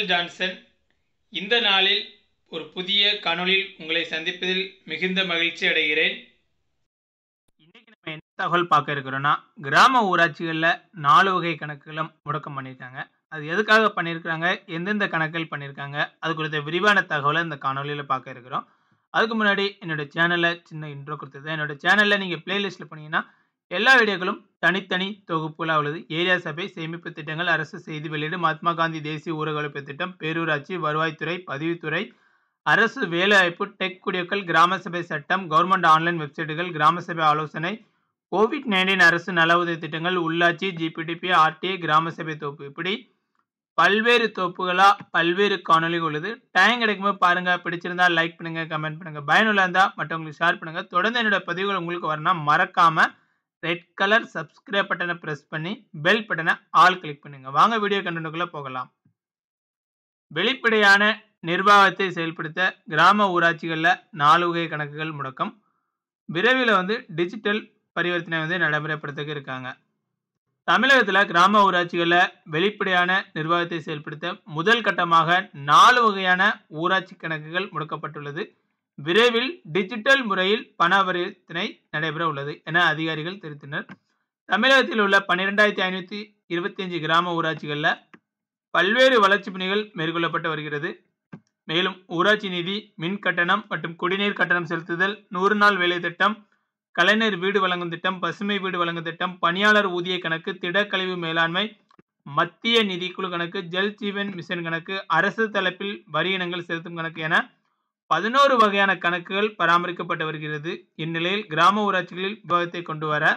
உங்கள் ஜான்சன். இந்த நாளில் ஒரு புதிய காணொளியில் உங்களை சந்திப்பதில் மிகுந்த மகிழ்ச்சி அடைகிறேன். இன்னைக்கு நம்ம என்ன தகவல் பார்க்க இருக்கிறோம்னா, கிராம ஊராட்சிகளில் 4 வகை கணக்குகளும் முடக்கம் பண்ணியிருக்காங்க. அது எதுக்காக பண்ணியிருக்காங்க, எந்தெந்த கணக்குகள் பண்ணியிருக்காங்க, அது குறித்த விரிவான தகவலை இந்த காணொலியில் பார்க்க இருக்கிறோம். அதுக்கு முன்னாடி என்னோட சேனலில் சின்ன இன்ட்ரோ கொடுத்தது. என்னோட சேனலில் நீங்கள் பிளேலிஸ்ட்டில் போனீங்கன்னா எல்லா வீடியோக்களும் தனித்தனி தொகுப்புகளாக உள்ளது. ஏரியா சபை, சேமிப்பு திட்டங்கள், அரசு செய்தி வெளியீடு, மகாத்மா காந்தி தேசிய ஊரக உழைப்பு திட்டம், பேரூராட்சி, வருவாய்த்துறை, பதிவுத்துறை, அரசு வேலைவாய்ப்பு, டெக் குடியக்கல், கிராம சபை சட்டம், கவர்மெண்ட் ஆன்லைன் வெப்சைட்டுகள், கிராம சபை ஆலோசனை, கோவிட்-19 அரசு நல உதவி திட்டங்கள், உள்ளாட்சி, ஜிபிடிபி, ஆர்டிஐ, கிராம சபை தொகுப்பு, இப்படி பல்வேறு தொகுப்புகளா பல்வேறு காணொலிகள் உள்ளது. டைம் கிடைக்கும்போது பாருங்க. பிடிச்சிருந்தா லைக் பண்ணுங்க, கமெண்ட் பண்ணுங்க. பயனுள்ள இருந்தா மற்றவங்களுக்கு ஷேர் பண்ணுங்க. தொடர்ந்து என்னோட பதிவுகள் உங்களுக்கு வரணும். மறக்காம ரெட் கலர் சப்ஸ்கிரைப் பட்டனை பிரஸ் பண்ணி பெல் பட்டனை ஆல் கிளிக் பண்ணுங்க. வாங்க வீடியோ கண்டென்ட்டுக்குள்ள போகலாம். வெளிப்படையான நிர்வாகத்தை செயல்படுத்த கிராம ஊராட்சிகளில் 4 வகை கணக்குகள் முடக்கம். விரைவில் டிஜிட்டல் பரிவர்த்தனை நடைமுறைப்படுத்த இருக்காங்க. தமிழகத்தில் கிராம ஊராட்சிகளில் வெளிப்படையான நிர்வாகத்தை செயல்படுத்த முதல் கட்டமாக 4 வகையான ஊராட்சி கணக்குகள் முடக்கப்பட்டுள்ளது. விரைவில் டிஜிட்டல் முறையில் பண பரிவர்த்தனை நடைபெற உள்ளது என அதிகாரிகள் தெரிவித்தனர். தமிழகத்தில் உள்ள 12,525 கிராம ஊராட்சிகளில் பல்வேறு வளர்ச்சி பணிகள் மேற்கொள்ளப்பட்டு வருகிறது. மேலும் ஊராட்சி நிதி, மின் கட்டணம் மற்றும் குடிநீர் கட்டணம் செலுத்துதல், 100 நாள் வேலை திட்டம், கலைஞர் வீடு வழங்கும் திட்டம், பசுமை வீடு வழங்கும் திட்டம், பணியாளர் ஊதிய கணக்கு, திடக்கழிவு மேலாண்மை, மத்திய நிதிக்குழு கணக்கு, ஜல் ஜீவன் மிஷன் கணக்கு, அரசு தலைப்பில் வரி இனங்கள் செலுத்தும் கணக்கு என 11 வகையான கணக்குகள் பராமரிக்கப்பட்டு வருகிறது. இந்நிலையில் கிராம ஊராட்சிகளில் விவாதத்தை கொண்டு வர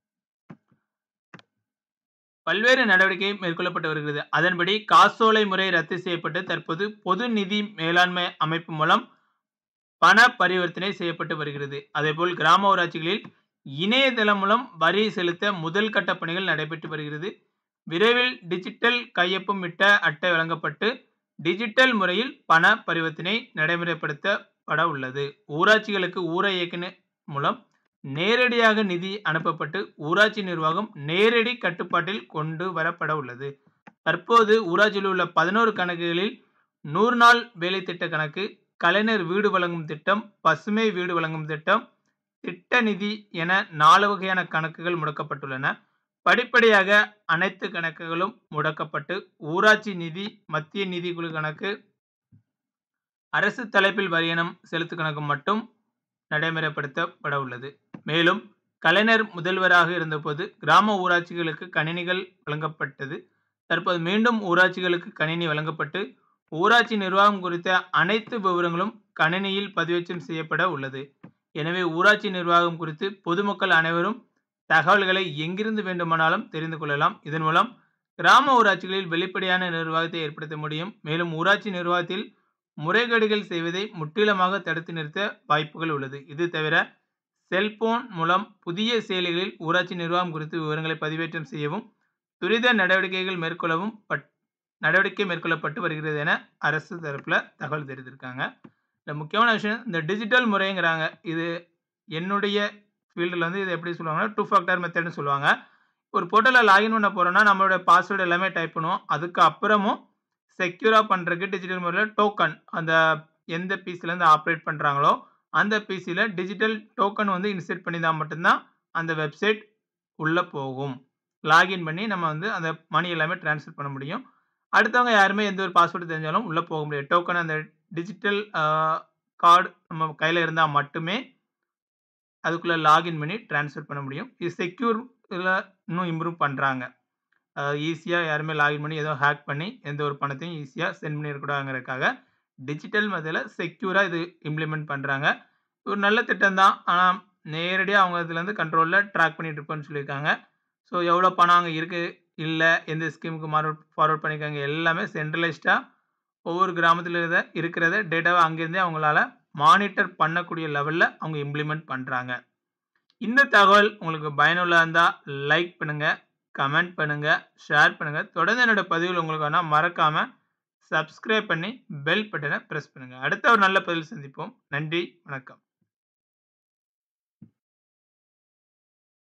பல்வேறு நடவடிக்கை மேற்கொள்ளப்பட்டு வருகிறது. அதன்படி காசோலை முறை ரத்து செய்யப்பட்டு தற்போது பொது நிதி மேலாண்மை அமைப்பு மூலம் பண பரிவர்த்தனை செய்யப்பட்டு வருகிறது. அதேபோல் கிராம ஊராட்சிகளில் இணையதளம் மூலம் வரி செலுத்த முதல் கட்ட பணிகள் நடைபெற்று வருகிறது. விரைவில் டிஜிட்டல் கையொப்பம் இட்ட அட்டை வழங்கப்பட்டு டிஜிட்டல் முறையில் பண பரிவர்த்தனை நடைமுறைப்படுத்தப்பட உள்ளது. ஊராட்சிகளுக்கு ஊரக இயக்குனர் மூலம் நேரடியாக நிதி அனுப்பப்பட்டு ஊராட்சி நிர்வாகம் நேரடி கட்டுப்பாட்டில் கொண்டு வரப்பட உள்ளது. தற்போது ஊராட்சியில் உள்ள 11 கணக்குகளில் 100 நாள் வேலை திட்ட கணக்கு, கலைஞர் வீடு வழங்கும் திட்டம், பசுமை வீடு வழங்கும் திட்டம், திட்ட நிதி என 4 வகையான கணக்குகள் முடக்கப்பட்டுள்ளன. படிப்படியாக அனைத்து கணக்குகளும் முடக்கப்பட்டு ஊராட்சி நிதி, மத்திய நிதிக்குழு கணக்கு, அரசு தலைப்பில் வரியணம் செலுத்து கணக்கு மட்டும் நடைமுறைப்படுத்தப்பட உள்ளது. மேலும் கலைஞர் முதல்வராக இருந்தபோது கிராம ஊராட்சிகளுக்கு கணினிகள் வழங்கப்பட்டது. தற்போது மீண்டும் ஊராட்சிகளுக்கு கணினி வழங்கப்பட்டு ஊராட்சி நிர்வாகம் குறித்த அனைத்து விவரங்களும் கணினியில் பதிவேற்றம் செய்யப்பட உள்ளது. எனவே ஊராட்சி நிர்வாகம் குறித்து பொதுமக்கள் அனைவரும் தகவல்களை எங்கிருந்து வேண்டுமானாலும் தெரிந்து கொள்ளலாம். இதன் மூலம் கிராம ஊராட்சிகளில் வெளிப்படையான நிர்வாகத்தை ஏற்படுத்த முடியும். மேலும் ஊராட்சி நிர்வாகத்தில் முறைகேடுகள் செய்வதை முற்றிலுமாக தடுத்து நிறுத்த வாய்ப்புகள் உள்ளது. இது தவிர செல்போன் மூலம் புதிய செயலிகளில் ஊராட்சி நிர்வாகம் குறித்து விவரங்களை பதிவேற்றம் செய்யவும் துரித நடவடிக்கைகள் மேற்கொள்ளப்பட்டு வருகிறது என அரசு தரப்பில் தகவல் தெரிவித்திருக்காங்க. இந்த முக்கியமான விஷயம், இந்த டிஜிட்டல் முறைங்கிறாங்க. இது என்னுடைய ஃபீல்டில் இது எப்படி சொல்லுவாங்கன்னா 2 ஃபேக்டர் மெத்தட்னு சொல்லுவாங்க. ஒரு போர்ட்டலில் லாகின் பண்ண போகிறோன்னா நம்மளோட பாஸ்வேர்டு எல்லாமே டைப் பண்ணுவோம். அதுக்கு அப்புறமும் செக்யூராக பண்ணுறதுக்கு டிஜிட்டல் முறையில் டோக்கன், அந்த எந்த பிசிலேருந்து ஆப்ரேட் பண்ணுறாங்களோ அந்த பிசியில் டிஜிட்டல் டோக்கன் இன்செர்ட் பண்ணி தான் மட்டும்தான் அந்த வெப்சைட் உள்ளே போகும். லாகின் பண்ணி நம்ம அந்த மணி எல்லாமே ட்ரான்ஸ்ஃபர் பண்ண முடியும். அடுத்தவங்க யாருமே எந்த ஒரு பாஸ்வேர்டு தெரிஞ்சாலும் உள்ளே போக முடியாது. டோக்கன் அந்த டிஜிட்டல் கார்டு நம்ம கையில் இருந்தால் மட்டுமே அதுக்குள்ளே லாகின் பண்ணி ட்ரான்ஸ்ஃபர் பண்ண முடியும். இது செக்யூர் இதில் இன்னும் இம்ப்ரூவ் பண்ணுறாங்க. ஈஸியாக யாருமே லாகின் பண்ணி ஏதோ ஹேக் பண்ணி எந்த ஒரு பணத்தையும் ஈஸியாக சென்ட் பண்ணிடக்கூடாதுங்கிறதுக்காக டிஜிட்டல் மெத்தடில் செக்யூராக இது இம்ப்ளிமெண்ட் பண்ணுறாங்க. ஒரு நல்ல திட்டம் தான். ஆனால் நேரடியாக அவங்க இதுலேருந்து கண்ட்ரோலில் ட்ராக் பண்ணிட்டு இருப்போம்னு சொல்லியிருக்காங்க. ஸோ எவ்வளோ பணம் அங்கே இருக்குது, இல்லை எந்த ஸ்கீமுக்கு ஃபார்வர்ட் பண்ணியிருக்காங்க, எல்லாமே சென்ட்ரலைஸ்டாக ஒவ்வொரு கிராமத்தில் இருக்கிறத டேட்டாவை அங்கேருந்தே அவங்களால மானிட்டர் பண்ணக்கூடிய லெவலில் அவங்க இம்ப்ளிமெண்ட் பண்ணுறாங்க. இந்த தகவல் உங்களுக்கு பயனுள்ளதாக இருந்தால் லைக் பண்ணுங்கள், கமெண்ட் பண்ணுங்கள், ஷேர் பண்ணுங்கள். தொடர்ந்து என்னோட பதிவுகள் உங்களுக்கு வேணால் மறக்காமல் சப்ஸ்கிரைப் பண்ணி பெல் பட்டனை ப்ரெஸ் பண்ணுங்கள். அடுத்த ஒரு நல்ல பதிவில் சந்திப்போம். நன்றி, வணக்கம்.